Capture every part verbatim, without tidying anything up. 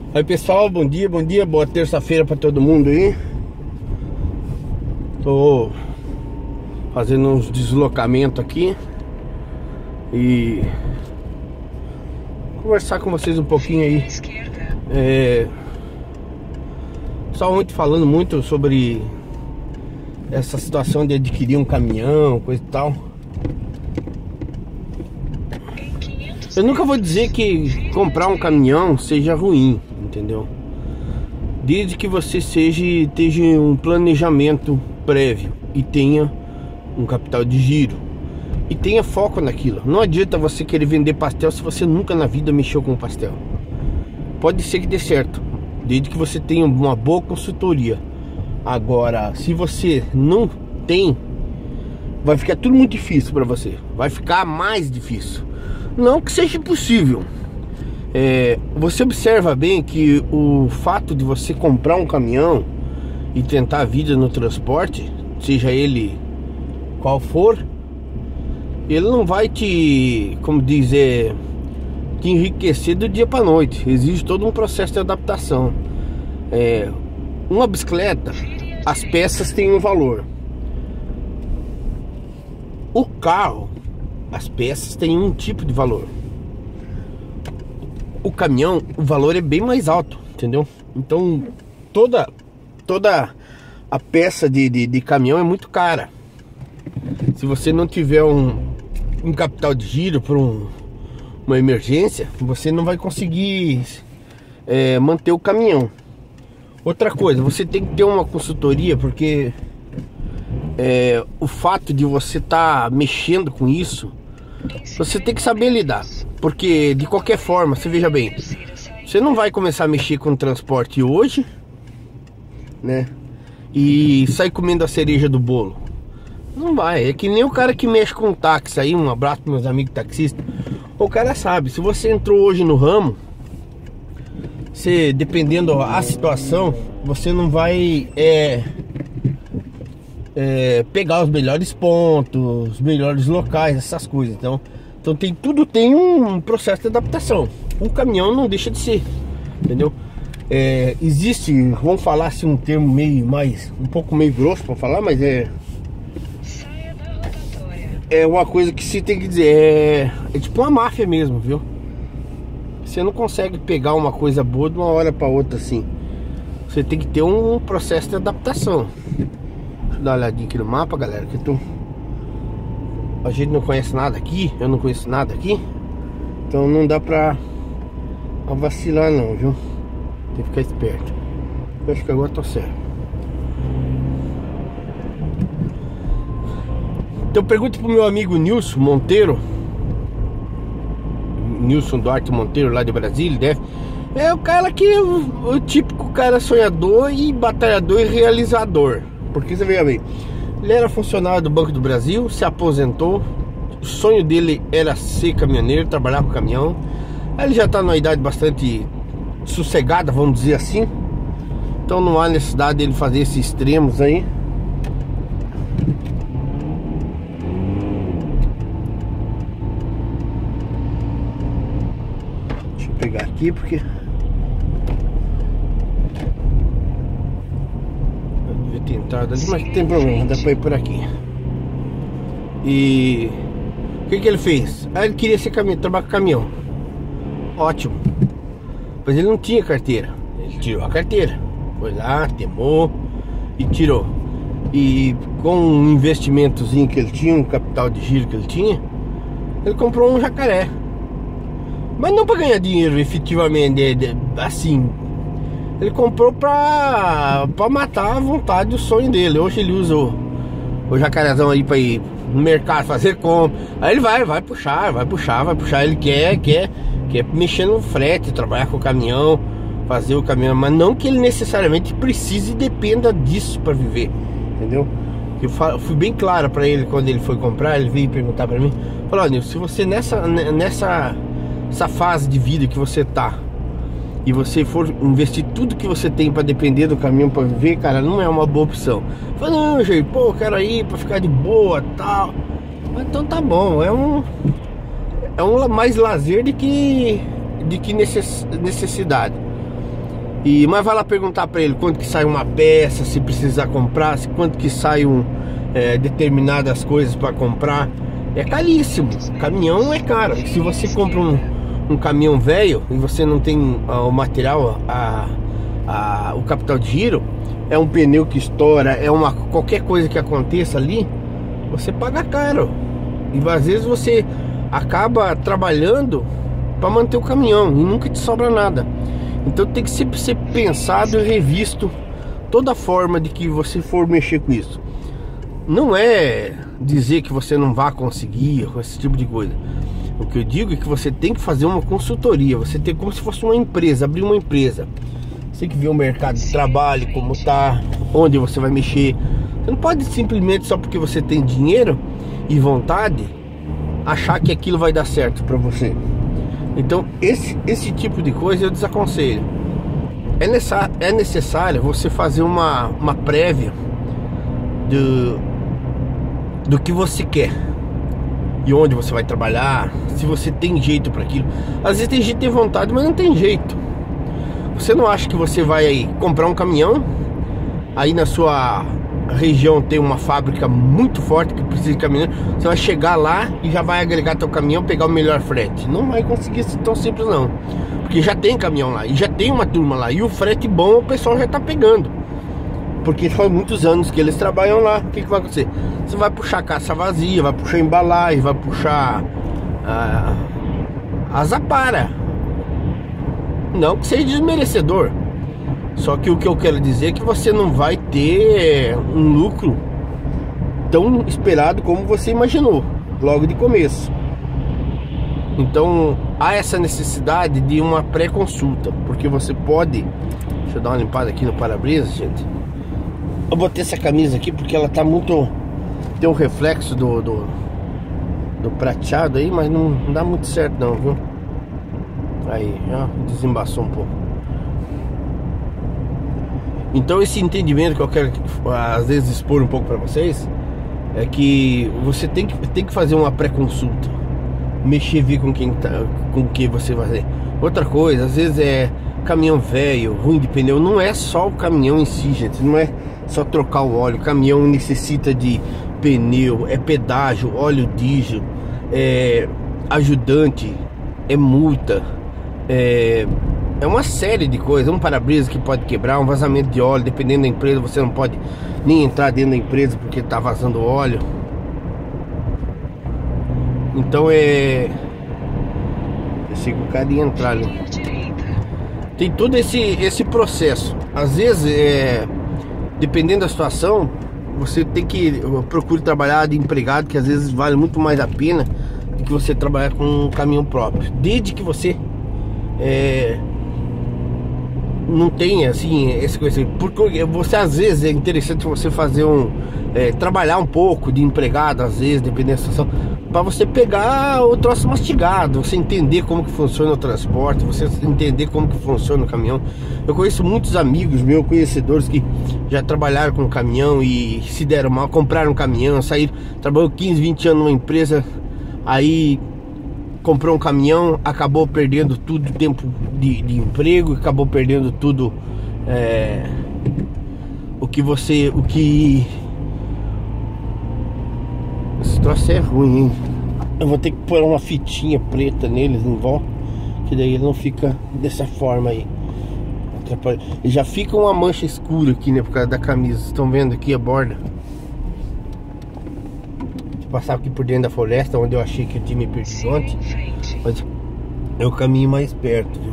Aí pessoal, bom dia, bom dia, boa terça-feira pra todo mundo aí. Tô fazendo uns deslocamentos aqui e conversar com vocês um pouquinho aí. É, só ontem falando muito sobre essa situação de adquirir um caminhão, coisa e tal. Eu nunca vou dizer que comprar um caminhão seja ruim, entendeu? Desde que você seja, tenha um planejamento prévio e tenha um capital de giro e tenha foco naquilo. Não adianta você querer vender pastel se você nunca na vida mexeu com pastel. Pode ser que dê certo, desde que você tenha uma boa consultoria. Agora, se você não tem, vai ficar tudo muito difícil para você. Vai ficar mais difícil. Não que seja impossível. É, você observa bem que o fato de você comprar um caminhão e tentar a vida no transporte, seja ele qual for, ele não vai te, como dizer, te enriquecer do dia para noite. Exige todo um processo de adaptação. É, uma bicicleta, as peças têm um valor. O carro, as peças têm um tipo de valor. O caminhão, o valor é bem mais alto, entendeu? Então toda toda a peça de, de, de caminhão é muito cara. Se você não tiver um, um capital de giro para um, uma emergência, você não vai conseguir é, manter o caminhão. Outra coisa, você tem que ter uma consultoria, porque é, o fato de você estar tá mexendo com isso, você tem que saber lidar. Porque de qualquer forma, você veja bem, você não vai começar a mexer com transporte hoje, né? E sair comendo a cereja do bolo. Não vai. É que nem o cara que mexe com táxi aí. Um abraço para meus amigos taxistas. O cara sabe, se você entrou hoje no ramo, você, dependendo da situação, você não vai é, é, pegar os melhores pontos, os melhores locais, essas coisas. Então Então tem, tudo tem um processo de adaptação. O caminhão não deixa de ser, entendeu? É, existe, vamos falar assim um termo meio mais, um pouco meio grosso para falar, mas é é uma coisa que se tem que dizer, é, é tipo uma máfia mesmo, viu? Você não consegue pegar uma coisa boa de uma hora para outra assim. Você tem que ter um processo de adaptação. Deixa eu dar uma olhadinha aqui no mapa, galera, que eu tô... A gente não conhece nada aqui, eu não conheço nada aqui, então não dá pra vacilar não, viu? Tem que ficar esperto. Eu acho que agora tô certo. Então pergunta pro meu amigo Nilson Monteiro, Nilson Duarte Monteiro, lá de Brasília, deve. É o cara que é o, o típico cara sonhador e batalhador e realizador. Porque você veja bem, ele era funcionário do Banco do Brasil, se aposentou. O sonho dele era ser caminhoneiro, trabalhar com caminhão. Aí ele já está numa idade bastante sossegada, vamos dizer assim. Então não há necessidade dele fazer esses extremos aí. Deixa eu pegar aqui porque eu devia ter entrado ali, mas não tem problema, dá pra ir por aqui. E o que que ele fez? Aí ele queria ser caminhão, trabalhar com caminhão. Ótimo. Mas ele não tinha carteira. Ele tirou a carteira, foi lá, temou e tirou. E com um investimentozinho que ele tinha, um capital de giro que ele tinha, ele comprou um jacaré. Mas não para ganhar dinheiro efetivamente, assim. Ele comprou pra, pra matar a vontade, o sonho dele. Hoje ele usa o, o jacarezão aí pra ir no mercado fazer compra. Aí ele vai, vai puxar, vai puxar, vai puxar. Ele quer, quer, quer mexer no frete, trabalhar com o caminhão, fazer o caminhão. Mas não que ele necessariamente precise e dependa disso pra viver, entendeu? Eu fui bem claro pra ele quando ele foi comprar. Ele veio perguntar pra mim, falou: olha, se você nessa, nessa essa fase de vida que você tá e você for investir tudo que você tem pra depender do caminhão pra viver, cara, não é uma boa opção. Falei: não, gente, pô, eu quero ir pra ficar de boa, tal. Então tá bom, é um é um mais lazer de que de que necess, necessidade. E, mas vai lá perguntar para ele quanto que sai uma peça, se precisar comprar, se quanto que sai um, é, determinadas coisas para comprar. É caríssimo, caminhão é caro. Se você compra um, um caminhão velho e você não tem ah, o material, a, a, o capital de giro, é um pneu que estoura, é uma qualquer coisa que aconteça ali, você paga caro. E às vezes você acaba trabalhando para manter o caminhão e nunca te sobra nada. Então tem que sempre ser pensado e revisto toda a forma de que você for mexer com isso. Não é dizer que você não vai conseguir com esse tipo de coisa. O que eu digo é que você tem que fazer uma consultoria. Você tem como se fosse uma empresa, abrir uma empresa. Você tem que ver o mercado de trabalho, como tá, onde você vai mexer. Você não pode simplesmente, só porque você tem dinheiro e vontade, achar que aquilo vai dar certo para você. Então esse, esse tipo de coisa eu desaconselho. É necessário, é necessário você fazer uma, uma prévia do, do que você quer e onde você vai trabalhar, se você tem jeito para aquilo. Às vezes tem gente que tem vontade, mas não tem jeito. Você não acha que você vai comprar um caminhão, aí na sua região tem uma fábrica muito forte que precisa de caminhão, você vai chegar lá e já vai agregar teu caminhão, pegar o melhor frete? Não vai conseguir ser tão simples não, porque já tem caminhão lá e já tem uma turma lá, e o frete bom o pessoal já tá pegando, porque faz muitos anos que eles trabalham lá. O que, que vai acontecer? Você vai puxar caça vazia, vai puxar embalagem, vai puxar ah, a zapara. Não que seja desmerecedor, só que o que eu quero dizer é que você não vai ter um lucro tão esperado como você imaginou logo de começo. Então há essa necessidade de uma pré-consulta, porque você pode... Deixa eu dar uma limpada aqui no para-brisa, gente. Eu botei essa camisa aqui porque ela tá muito... Tem um reflexo do, do, do prateado aí, mas não, não dá muito certo não, viu? Aí, já desembaçou um pouco. Então esse entendimento que eu quero às vezes expor um pouco para vocês é que você tem que, tem que fazer uma pré-consulta, mexer, ver com quem tá, com que você vai fazer. Outra coisa, às vezes é caminhão velho, ruim de pneu. Não é só o caminhão em si, gente. Não é só trocar o óleo. O caminhão necessita de pneu, é pedágio, óleo diesel, é ajudante, é multa, é... É uma série de coisas, um para-brisa que pode quebrar, um vazamento de óleo, dependendo da empresa, você não pode nem entrar dentro da empresa porque tá vazando óleo. Então é... Deixa o carinha entrar ali. Tem todo esse, esse processo. Às vezes, é... dependendo da situação, você tem que procurar trabalhar de empregado, que às vezes vale muito mais a pena do que você trabalhar com um caminhão próprio. Desde que você... É... não tem assim esse coisa, porque você às vezes é interessante você fazer um é, trabalhar um pouco de empregado, às vezes dependendo da situação, para você pegar o troço mastigado, você entender como que funciona o transporte, você entender como que funciona o caminhão. Eu conheço muitos amigos meus, conhecedores, que já trabalharam com caminhão e se deram mal, compraram um caminhão, saíram, trabalhou quinze, vinte anos numa empresa, aí comprou um caminhão, acabou perdendo tudo tempo de, de emprego, acabou perdendo tudo é, o que você, o que esse troço é ruim, hein? Eu vou ter que pôr uma fitinha preta neles em volta, que daí ele não fica dessa forma aí. Ele já fica uma mancha escura aqui, né, por causa da camisa. Estão vendo aqui a borda? Passava aqui por dentro da floresta, onde eu achei que eu tinha me perdido ontem, mas é o caminho mais perto, viu?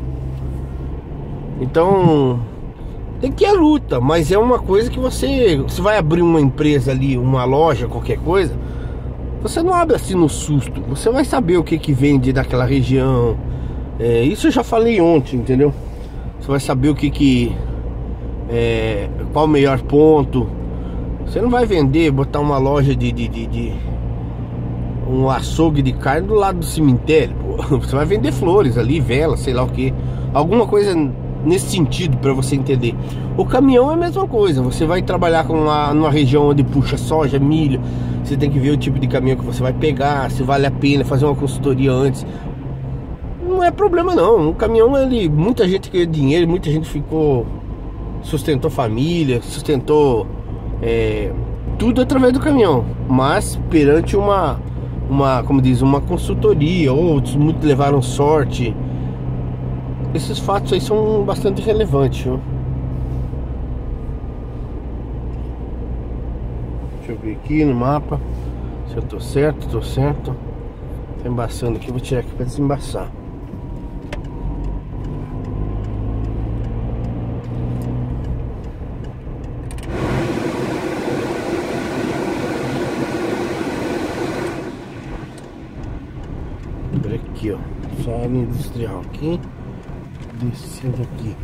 Então tem que ir à luta, mas é uma coisa que você você vai abrir uma empresa ali, uma loja, qualquer coisa, você não abre assim no susto. Você vai saber o que que vende daquela região, é, isso eu já falei ontem, entendeu? Você vai saber o que que é, qual o melhor ponto. Você não vai vender, botar uma loja de, de, de, de um açougue de carne do lado do cemitério, pô. Você vai vender flores ali, vela, sei lá o que, alguma coisa nesse sentido, para você entender. O caminhão é a mesma coisa. Você vai trabalhar com uma, numa região onde puxa soja, milho, você tem que ver o tipo de caminhão que você vai pegar, se vale a pena fazer uma consultoria antes. Não não é problema não. Um caminhão, ele, muita gente ganhou dinheiro, muita gente ficou, sustentou família, sustentou é, tudo através do caminhão. Mas perante uma, uma, como diz, uma consultoria, outros muitos levaram sorte. Esses fatos aí são bastante relevantes, viu? Deixa eu ver aqui no mapa se eu tô certo, tô certo. Tá embaçando aqui, vou tirar aqui pra desembaçar. Olha aqui, ó, só área industrial aqui, descendo aqui.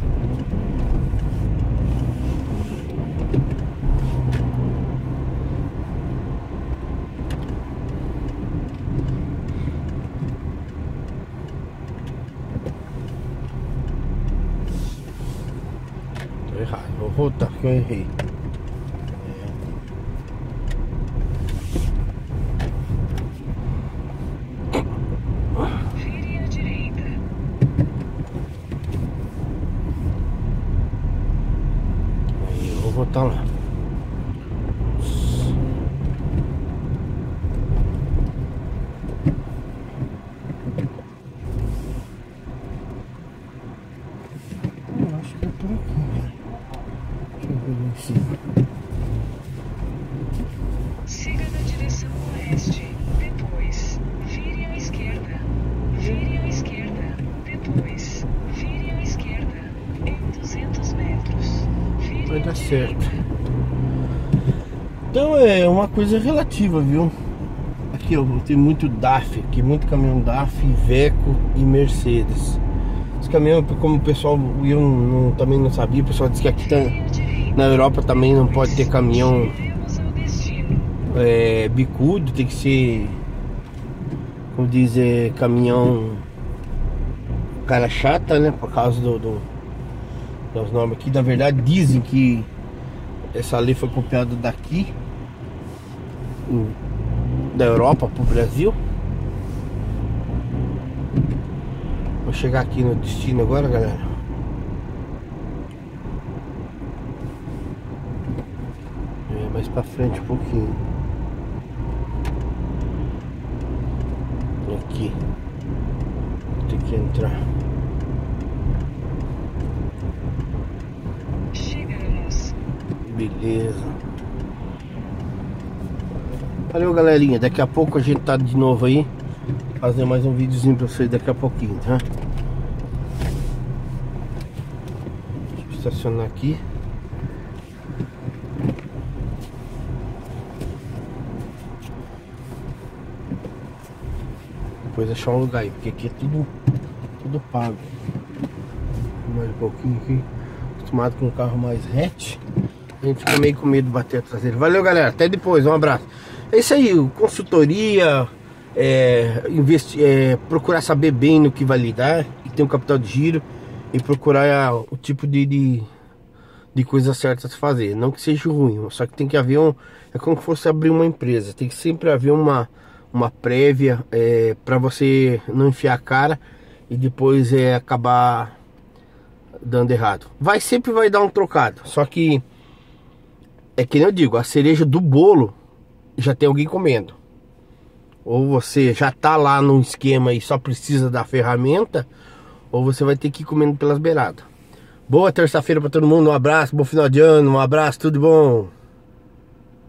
Tô errado, vou voltar que eu errei. Vou botar lá. Eu acho que é por aqui, né? Deixa eu ver lá em cima. Siga na direção oeste, depois vire à esquerda. Vire à esquerda, depois vire à esquerda. Em duzentos metros. Vai dar certo. Então é uma coisa relativa, viu? Aqui ó, tem muito D A F aqui, muito caminhão D A F, Iveco e Mercedes. Esse caminhão, como o pessoal, eu não, também não sabia, o pessoal disse que aqui tá, na Europa também não pode ter caminhão é, bicudo, tem que ser, como diz, é, caminhão cara chata, né? Por causa do, do das normas aqui. Na verdade dizem que essa lei foi copiada daqui da Europa para o Brasil. Vou chegar aqui no destino agora, galera. É, mais para frente um pouquinho. Aqui vou ter que entrar. Beleza. Valeu, galerinha. Daqui a pouco a gente tá de novo aí, fazer mais um videozinho pra vocês daqui a pouquinho, tá? Deixa eu estacionar aqui. Depois achar um lugar aí, porque aqui é tudo, tudo pago. Mais um pouquinho aqui. Acostumado com um carro mais hatch, a gente fica meio com medo de bater a traseira. Valeu, galera, até depois, um abraço. É isso aí, consultoria, é, investir, é, procurar saber bem no que vai lidar e ter um capital de giro e procurar o tipo de, de, de coisa certa a se fazer. Não que seja ruim, só que tem que haver um, é como se fosse abrir uma empresa, tem que sempre haver uma, uma prévia é, para você não enfiar a cara e depois é, acabar dando errado. Vai, sempre vai dar um trocado, só que é que nem eu digo, a cereja do bolo já tem alguém comendo. Ou você já tá lá num esquema e só precisa da ferramenta, ou você vai ter que ir comendo pelas beiradas. Boa terça-feira para todo mundo, um abraço, bom final de ano, um abraço, tudo bom.